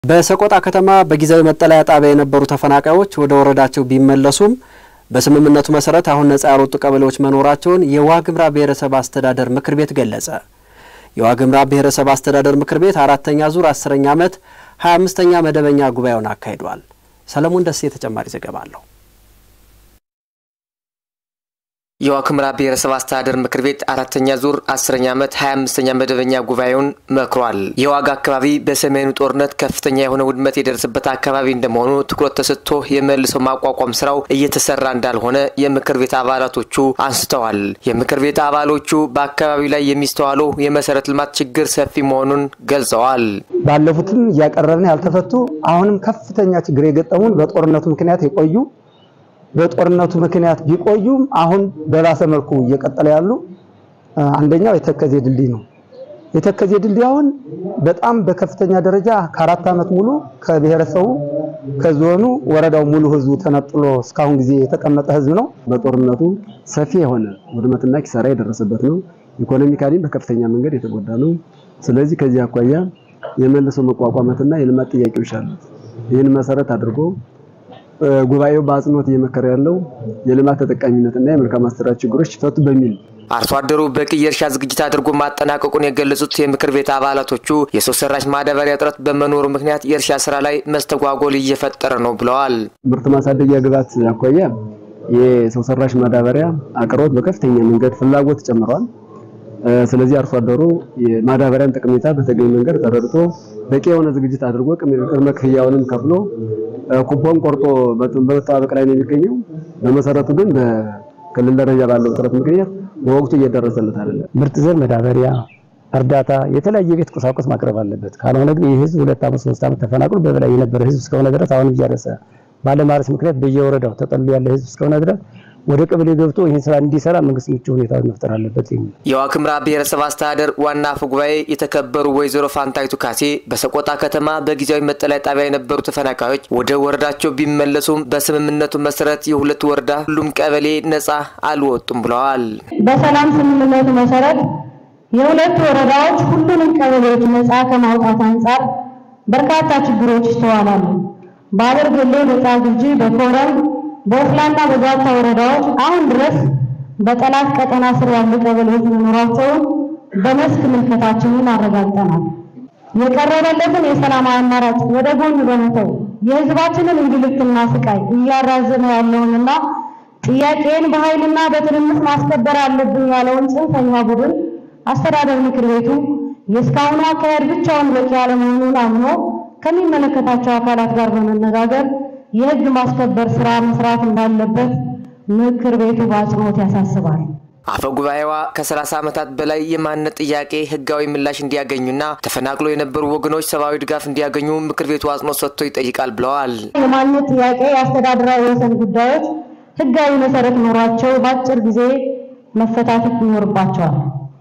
በሰቆጣ ከተማ በጊዜያዊ መጠለያ ጣቢያ የነበሩ ተፈናቃዮች ወደ ወረዳቸው ቢመለሱም በስምምነቱ መሰረት አሁን ነፃ ያልወጡ ቀበሌዎች መኖራቸውን የዋግምራ ብሔረሰብ አስተዳደር ምክር ቤት ገለጸ። የዋግምራ ብሔረሰብ አስተዳደር ምክር ቤት አራተኛ ዙር 10ኛ ዓመት 25ኛ መደበኛ ጉባኤውን አካሂዷል። ሰለሞን ደሴ ተጨማሪ ዘገባ አለው። የዋግምራ ብሔረሰብ አስተዳደር ምክር ቤት አራተኛ ዙር 10ኛ ዓመት 25ኛ መደበኛ ጉባኤውን መክሯል። የዋግ አካባቢ በሰሜኑ ጦርነት ከፍተኛ የሆነ ውድመት የደረሰበት አካባቢ እንደመሆኑ ትኩረት ተሰጥቶ የመልሶ ማቋቋም ስራው እየተሰራ እንዳልሆነ የምክር ቤት አባላቶቹ አንስተዋል። የምክር ቤት አባሎቹ በአካባቢው ላይ የሚስተዋለው የመሰረተ ልማት ችግር ሰፊ መሆኑን ገልጸዋል። ባለፉትም ያቀረብን ያልተፈቱ አሁንም ከፍተኛ ችግር የገጠሙን በጦርነቱ ምክንያት የቆዩ በጦርነቱ ምክንያት ቢቆዩም አሁን በባሰ መልኩ እየቀጠለ ያሉ አንደኛው የተከዜ ድልድይ ነው። የተከዜ ድልድይ አሁን በጣም በከፍተኛ ደረጃ ከ4 ዓመት ሙሉ ከብሔረሰቡ ከዞኑ ወረዳው ሙሉ ህዝቡ ተነጥሎ እስካሁን ጊዜ የተቀመጠ ህዝብ ነው። በጦርነቱ ሰፊ የሆነ ውድመትና ኪሳራ የደረሰበት ነው። ኢኮኖሚካሊ በከፍተኛ መንገድ የተጎዳ ነው። ስለዚህ ከዚህ አኳያ የመልሶ መቋቋምና የልማት ጥያቄዎች አሉ። ይህን መሰረት አድርጎ ጉባኤው በአጽንኦት እየመከረ ያለው የልማት ተጠቃሚነትና የመልካም አስተዳደር ችግሮች ይፈቱ በሚል አርሶ አደሩ በቂ የእርሻ ዝግጅት አድርጎ ማጠናቀቁን የገለጹት የምክር ቤት አባላቶቹ የሰው ሰራሽ ማዳበሪያ እጥረት በመኖሩ ምክንያት የእርሻ ስራ ላይ መስተጓጎል እየፈጠረ ነው ብለዋል። ምርት ማሳደጊያ ግብዓት አኳያ የሰው ሰራሽ ማዳበሪያ አቅርቦት በከፍተኛ መንገድ ፍላጎት ጨምሯል። ስለዚህ አርሶ አደሩ የማዳበሪያን ጠቀሜታ በተገኘ መንገድ ተረድቶ በቂ የሆነ ዝግጅት አድርጎ ቅድመ ክፍያውንም ከፍሎ ኩፖን ቆርጦ በመጠባበቅ ላይ ነው የሚገኘው። በመሰረቱ ግን በክልል ደረጃ ባለው ጥረት ምክንያት በወቅቱ እየደረሰለት አይደለም። ምርጥ ዘር፣ ማዳበሪያ፣ እርዳታ፣ የተለያየ ቤት ቁሳቁስ ማቅረብ አለበት። ካልሆነ ግን ይህ ህዝብ 2 ዓመት 3 ዓመት ተፈናቅሎ በበላይ የነበረ ህዝብ እስከሆነ ድረስ አሁን እያረሰ ባለማረስ ምክንያት በየወረዳው ተጠልሎ ያለ ህዝብ እስከሆነ ድረስ ወደ ቀበሌ ገብቶ ይሄን ስራ እንዲሰራ መንግስት ምቹ ሁኔታውን መፍጠር አለበት። የዋግምራ ብሔረሰብ አስተዳደር ዋና አፈ ጉባኤ የተከበሩ ወይዘሮ ፋንታይቱ ካሴ በሰቆጣ ከተማ በጊዜያዊ መጠለያ ጣቢያ የነበሩ ተፈናቃዮች ወደ ወረዳቸው ቢመለሱም በስምምነቱ መሰረት የሁለት ወረዳ ሁሉም ቀበሌ ነፃ አልወጡም ብለዋል። በሰላም ስምምነቱ መሰረት የሁለት ወረዳዎች ሁሉንም ቀበሌዎች ነፃ ከማውጣት አንፃር በርካታ ችግሮች ይስተዋላሉ። በአበርገሌ፣ በጻግብጂ፣ በኮረም፣ በኦፍላና በዛታ ወረዳዎች አሁን ድረስ በጠላት ቀጠና ስር ያሉ ቀበሌዎች መኖራቸውን በመስክ ምልከታችንን አረጋግጠናል። የቀረበለትን የሰላም አማራጭ ወደ ጎን በመተው የህዝባችንን እንግልትና ስቃይ እያራዘመ ያለውንና ጥያቄን በኃይልና በትንምስ ማስከበር አለብን ያለውን ጽንፈኛ ቡድን አስተዳደር ምክር ቤቱ የስካሁኑ አካሄድ ብቻውን በቂ ያለመሆኑን አምኖ ከሚመለከታቸው አካላት ጋር በመነጋገር የህግ ማስከበር ስራ መስራት እንዳለበት ምክር ቤቱ በአጽንኦት ያሳስባል። አፈ ጉባኤዋ ከ30 ዓመታት በላይ የማንነት ጥያቄ ህጋዊ ምላሽ እንዲያገኙና ተፈናቅሎ የነበሩ ወገኖች ሰብአዊ ድጋፍ እንዲያገኙ ምክር ቤቱ አጽንኦት ሰጥቶ ይጠይቃል ብለዋል። የማንነት ጥያቄ የአስተዳደራዊ ወሰን ጉዳዮች ህጋዊ መሰረት ኖሯቸው በአጭር ጊዜ መፈታት ይኖርባቸዋል።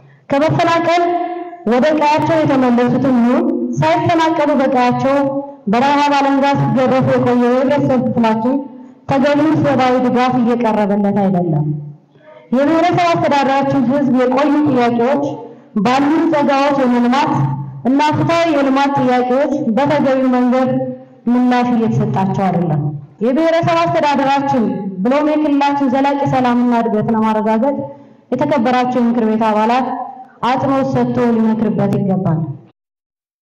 ከመፈናቀል ወደ ቀያቸው የተመለሱትም ሳይፈናቀሉ በቀያቸው በረሃብ አለንጋ ሲገረፉ የቆየው የህብረተሰብ ክፍላችን ተገቢውን ሰብአዊ ድጋፍ እየቀረበለት አይደለም። የብሔረሰብ አስተዳደራችን ህዝብ የቆዩ ጥያቄዎች ባሉ ጸጋዎች የመልማት እና ፍትሃዊ የልማት ጥያቄዎች በተገቢው መንገድ ምላሽ እየተሰጣቸው አይደለም። የብሔረሰብ አስተዳደራችን ብሎም የክልላችን ዘላቂ ሰላምና እድገት ለማረጋገጥ የተከበራቸው ምክር ቤት አባላት አጽንኦት ሰጥቶ ሊመክርበት ይገባል።